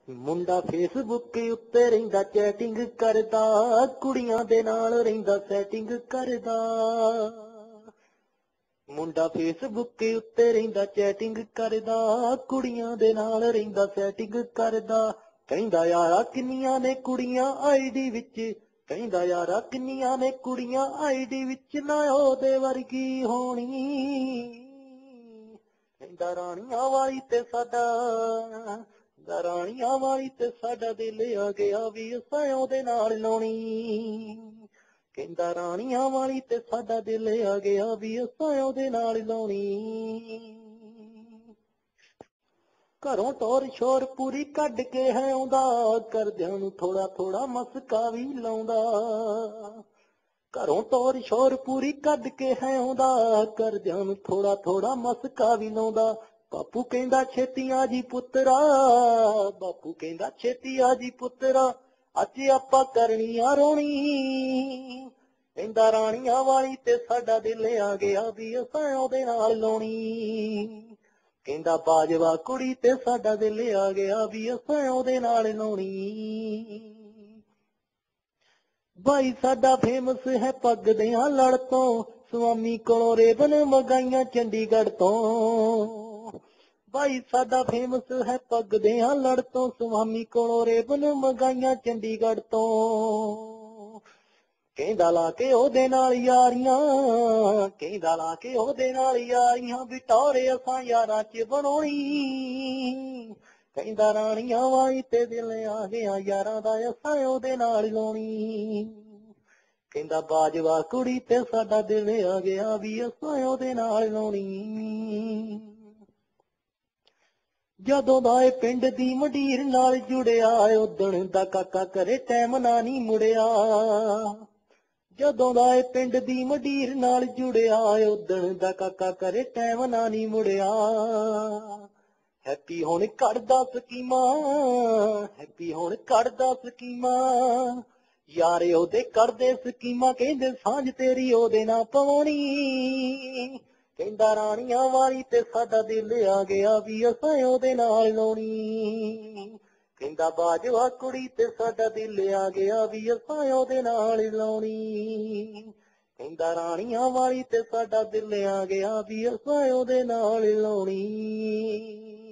ਮੁੰਡਾ ਫੇਸਬੁੱਕ ਉੱਤੇ ਰਹਿੰਦਾ ਚੈਟਿੰਗ ਕਰਦਾ, ਕੁੜੀਆਂ ਦੇ ਨਾਲ ਰਹਿੰਦਾ ਸੈਟਿੰਗ ਕਰਦਾ। ਮੁੰਡਾ ਫੇਸਬੁੱਕ ਉੱਤੇ ਰਹਿੰਦਾ ਚੈਟਿੰਗ ਕਰਦਾ, ਕੁੜੀਆਂ ਦੇ ਨਾਲ ਰਹਿੰਦਾ ਸੈਟਿੰਗ ਕਰਦਾ। ਕਹਿੰਦਾ ਯਾਰਾ ਕਿੰਨੀਆਂ ਨੇ ਕੁੜੀਆਂ ਆਈਡੀ ਵਿੱਚ, ਕਹਿੰਦਾ ਯਾਰਾ ਕਿੰਨੀਆਂ ਨੇ ਕੁੜੀਆਂ ਆਈਡੀ ਵਿੱਚ, ਨਾ ਉਹਦੇ ਵਰਗੀ ਹੋਣੀ। ਕਹਿੰਦਾ ਰਾਣੀਆਂ ਵਾਲੀ ਤੇ ਸਾਡਾ, ਰਾਣੀਆਂ ਵਾਲੀ ਤੇ ਸਾਡਾ ਦਿਲ ਆ ਗਿਆ ਵੀ ਅਸਾਂ ਉਹਦੇ ਨਾਲ ਲਾਉਣੀ। ਕਹਿੰਦਾ ਰਾਣੀਆਂ ਵਾਲੀ ਤੇ ਸਾਡਾ ਦਿਲ ਆ ਗਿਆ ਵੀ ਅਸਾਂ ਉਹਦੇ ਨਾਲ ਲਾਉਣੀ। ਘਰੋਂ ਟੋਰ ਸ਼ੋਰ ਪੂਰੀ ਕੱਢ ਕੇ ਹੈ ਆਉਂਦਾ, ਕਰਦਿਆਂ ਨੂੰ ਥੋੜਾ ਥੋੜਾ ਮਸਕਾ ਵੀ ਲਾਉਂਦਾ। ਘਰੋਂ ਟੋਰ ਸ਼ੋਰ ਪੂਰੀ ਕੱਢ ਕੇ ਹੈ ਆਉਂਦਾ, ਕਰਦਿਆਂ ਨੂੰ ਥੋੜਾ ਥੋੜਾ ਮਸਕਾ ਵੀ ਲਾਉਂਦਾ। ਬਾਪੂ ਕਹਿੰਦਾ ਛੇਤੀ ਆ ਜੀ ਪੁੱਤਰਾ, ਬਾਪੂ ਕਹਿੰਦਾ ਛੇਤੀ ਆ ਜੀ ਪੁੱਤਰਾ, ਅੱਜ ਆਪਾਂ ਕਰਨੀ ਆ ਰੋਣੀ। ਕਹਿੰਦਾ ਰਾਣੀਆਂ ਵਾਲੀ ਤੇ ਸਾਡਾ ਦਿਲ ਆ ਗਿਆ ਵੀ ਅਸਾਂ ਉਹਦੇ ਨਾਲ ਲਾਉਣੀ। ਕਹਿੰਦਾ ਬਾਜਵਾ ਕੁੜੀ ਤੇ ਸਾਡਾ ਦਿਲ ਆ ਗਿਆ ਵੀ ਅਸਾਂ ਉਹਦੇ ਨਾਲ ਲਾਉਣੀ। ਭਾਈ ਸਾਡਾ ਫੇਮਸ ਹੈ ਪੱਗ ਦਿਆਂ ਲੜ ਤੋਂ, ਸਵਾਮੀ ਕੋਲੋਂ ਰੇਬਨ ਮੰਗਾਈਆਂ ਚੰਡੀਗੜ੍ਹ ਤੋਂ। ਭਾਈ ਸਾਡਾ ਫੇਮਸ ਹੈ ਪੱਗ ਦਿਆਂ ਲੜ ਤੋਂ, ਸਵਾਮੀ ਕੋਲੋਂ ਰੇਬਨ ਮੰਗਾਈਆਂ ਚੰਡੀਗੜ੍ਹ ਤੋਂ। ਕਹਿੰਦਾ ਲਾ ਕੇ ਉਹਦੇ ਨਾਲ ਯਾਰੀਆਂ, ਕਹਿੰਦਾ ਲਾ ਕੇ ਉਹਦੇ ਨਾਲ ਯਾਰੀਆਂ, ਵੀ ਟੌਰੇ ਅਸਾਂ ਯਾਰਾਂ ਚ ਬਣਾਉਣੀ। ਕਹਿੰਦਾ ਰਾਣੀਆਂ ਵਾਲੀ ਤੇ ਦਿਲ ਆ ਗਿਆ ਯਾਰਾਂ ਦਾ ਅਸਾਂ ਉਹਦੇ ਨਾਲ ਲਾਉਣੀ। ਕਹਿੰਦਾ ਬਾਜਵਾ ਕੁੜੀ ਤੇ ਸਾਡਾ ਦਿਲ ਆ ਗਿਆ ਵੀ ਅਸਾਂ ਉਹਦੇ ਨਾਲ ਲਾਉਣੀ। ਜਦੋਂ ਦਾ ਇਹ ਪਿੰਡ ਦੀ ਮੰਡੀਰ ਨਾਲ ਜੁੜਿਆ, ਉਦਣ ਦਾ ਕਾਕਾ ਕਰੇ ਟੈਮ ਨਾ ਨੀ ਮੁੜਿਆ। ਜਦੋਂ ਦਾ ਇਹ ਪਿੰਡ ਦੀ ਮੰਡੀਰ ਨਾਲ ਜੁੜਿਆ, ਉਦਣ ਦਾ ਕਾਕਾ ਕਰੇ ਟੈਮ ਨਾ ਨੀ ਮੁੜਿਆ। ਹੈਪੀ ਹੁਣ ਕੱਢਦਾ ਸਕੀਮਾਂ, ਹੈਪੀ ਹੁਣ ਕੱਢਦਾ ਸਕੀਮਾਂ, ਯਾਰੇ ਉਹਦੇ ਕੱਢਦੇ ਸਕੀਮਾਂ, ਕਹਿੰਦੇ ਸਾਂਝ ਤੇਰੀ ਉਹਦੇ ਨਾਲ ਪਵਾਉਣੀ। ਕਹਿੰਦਾ ਰਾਣੀਆਂ ਵਾਲੀ ਤੇ ਸਾਡਾ ਦਿਲ ਆ ਗਿਆ ਵੀ ਅਸਾਂ ਉਹਦੇ ਨਾਲ ਲਾਉਣੀ। ਕਹਿੰਦਾ ਬਾਜਵਾ ਕੁੜੀ ਤੇ ਸਾਡਾ ਦਿਲ ਆ ਗਿਆ ਵੀ ਅਸਾਂ ਉਹਦੇ ਨਾਲ ਲਾਉਣੀ। ਕਹਿੰਦਾ ਰਾਣੀਆਂ ਵਾਲੀ ਤੇ ਸਾਡਾ ਦਿਲ ਆ ਗਿਆ ਵੀ ਅਸਾਂ ਉਹਦੇ ਨਾਲ ਲਾਉਣੀ।